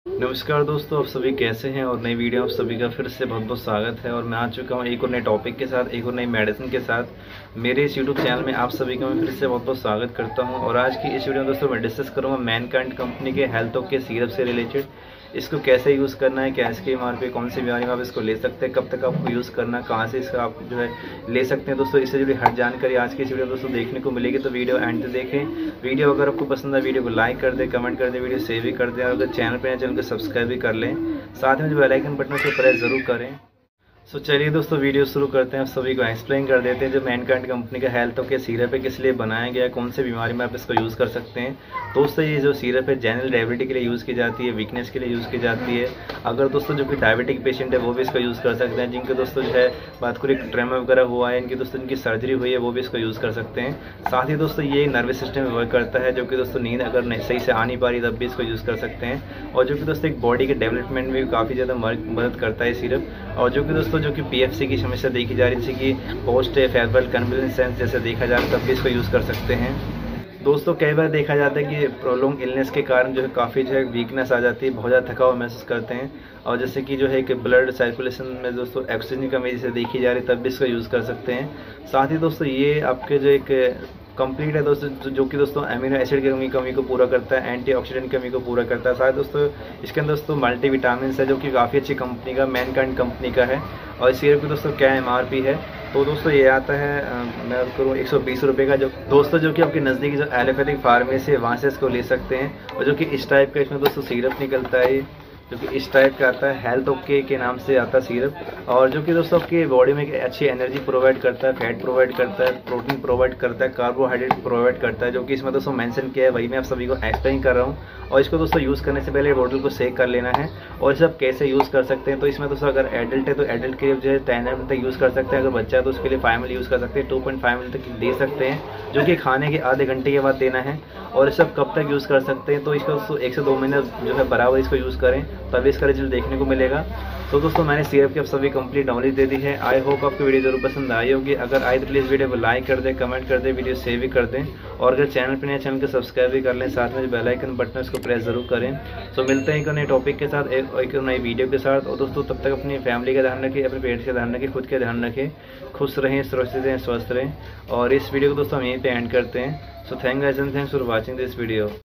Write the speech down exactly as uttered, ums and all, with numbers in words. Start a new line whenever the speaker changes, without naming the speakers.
नमस्कार दोस्तों, आप सभी कैसे हैं। और नई वीडियो आप सभी का फिर से बहुत बहुत स्वागत है। और मैं आ चुका हूं एक और नए टॉपिक के साथ, एक और नई मेडिसिन के साथ। मेरे इस यूट्यूब चैनल में आप सभी का मैं फिर से बहुत बहुत स्वागत करता हूं। और आज की इस वीडियो में दोस्तों मैं डिस्कस करूंगा मैनकाइंड कंपनी के हेल्थ ऑफ के सीरप से रिलेटेड। इसको कैसे यूज़ करना है, क्या इसके एम पे कौन सी बीमारी में आप इसको ले सकते हैं, कब तक आपको यूज़ करना, कहाँ से इसका आप जो है ले सकते हैं। दोस्तों इससे जुड़ी हर जानकारी आज की इस वीडियो में दोस्तों देखने को मिलेगी, तो वीडियो एंड तक देखें। वीडियो अगर आपको पसंद है वीडियो को लाइक कर दें, कमेंट कर दें, वीडियो सेव भी कर दें। और अगर चैनल पर नए चैनल को सब्सक्राइब भी कर लें, साथ में जो बेल आइकन बटन को प्रेस जरूर करें। सो so, चलिए दोस्तों वीडियो शुरू करते हैं। सभी को एक्सप्लेन कर देते हैं जो मैनकाइंड कंपनी का हेल्थ ऑफ के सीरप है, किस लिए बनाया गया है, कौन से बीमारी में आप इसको यूज़ कर सकते हैं। दोस्तों ये जो सीरप है जनरल डायबिटीज के लिए यूज़ की जाती है, वीकनेस के लिए यूज़ की जाती है। अगर दोस्तों जो कि डायबिटिक पेशेंट है वो भी इसको यूज़ कर सकते हैं। जिनके दोस्तों जो है बात करें ट्रेमा वगैरह हुआ है, इनकी दोस्तों इनकी सर्जरी हुई है, वो भी इसको यूज़ कर सकते हैं। साथ ही दोस्तों ये नर्वस सिस्टम में वर्क करता है, जो कि दोस्तों नींद अगर नहीं सही से आ नहीं पा रही तब भी इसको यूज़ कर सकते हैं। और जो कि दोस्तों एक बॉडी के डेवलपमेंट में भी काफ़ी ज़्यादा मदद करता है सीरप। और जो कि दोस्तों जो कि पी एफ सी की समस्या देखी जा रही है, जैसे कि पोस्ट फेब्रल कन्वल्सेंस जैसे देखा जा रहा है, तब भी इसको यूज़ कर सकते हैं। दोस्तों कई बार देखा जाता है कि प्रोलॉन्ग इलनेस के कारण जो है काफ़ी जो है वीकनेस आ जाती है, बहुत ज़्यादा थका हुआ महसूस करते हैं। और जैसे कि जो है कि ब्लड सर्कुलेशन में दोस्तों ऑक्सीजन की कमी जैसे देखी जा रही है, तब भी इसको यूज़ कर सकते हैं। साथ ही दोस्तों ये आपके जो एक कंप्लीट है दोस्तों, जो कि दोस्तों अमीनो एसिड की कमी कमी को पूरा करता है, एंटीऑक्सीडेंट की कमी को पूरा करता है। साथ दोस्तों इसके अंदर दोस्तों मल्टी विटामिन है, जो कि काफ़ी अच्छी कंपनी का मैनकाइंड कंपनी का है। और इस सीरप की दोस्तों क्या एम आर पी है, तो दोस्तों ये आता है आ, मैं करूँ एक सौ बीस रुपये का। जो दोस्तों जो कि आपके नज़दीकी जो एलोपैथिक फार्मेसी है वहाँ से इसको ले सकते हैं। और जो कि इस टाइप का इसमें दोस्तों सीरप निकलता है, जो कि इस टाइप का आता है, हेल्थ ओके के नाम से आता है सीरप। और जो कि दोस्तों आपकी बॉडी में एक अच्छी एनर्जी प्रोवाइड करता है, फैट प्रोवाइड करता है, प्रोटीन प्रोवाइड करता है, कार्बोहाइड्रेट प्रोवाइड करता है, जो कि इसमें दोस्तों मेंशन किया है, वही मैं आप सभी को एक्सप्लेन कर रहा हूँ। और इसको दोस्तों यूज़ करने से पहले बोतल को सेक कर लेना है। और इसे आप कैसे यूज़ कर सकते हैं, तो इसमें दोस्तों अगर एडल्ट है तो एडल्ट के लिए जो है टेन एम तक यूज़ कर सकते हैं। अगर बच्चा है तो उसके लिए फाइव एम यूज़ कर सकते हैं, टू पॉइंट फाइव एम तक दे सकते हैं, जो कि खाने के आधे घंटे के बाद देना है। और इसे आप कब तक यूज़ कर सकते हैं, तो इसको दोस्तों एक से दो महीने जो है बराबर इसको यूज़ करें, तभी इसका रिजल्ट देखने को मिलेगा। तो दोस्तों मैंने सीरप की आप सभी कंप्लीट नॉलेज दे दी है। आई होप आपको वीडियो जरूर पसंद आई होगी। अगर आए तो प्लीज़ वीडियो को लाइक कर दें, कमेंट कर दें, वीडियो सेव भी कर दें। और अगर चैनल पर नए चैनल को सब्सक्राइब भी कर लें, साथ में बेल आइकन बटन उसको प्रेस जरूर करें। तो मिलते हैं एक नए टॉपिक के साथ, एक, एक नई वीडियो के साथ। और दोस्तों तब तक अपनी फैमिली का ध्यान रखें, अपने पेट का ध्यान रखें, खुद का ध्यान रखें, खुश रहें, सुरक्षित रहें, स्वस्थ रहें। और इस वीडियो को दोस्तों हम यहीं पे एंड करते हैं। So thank guys and thanks for watching this video.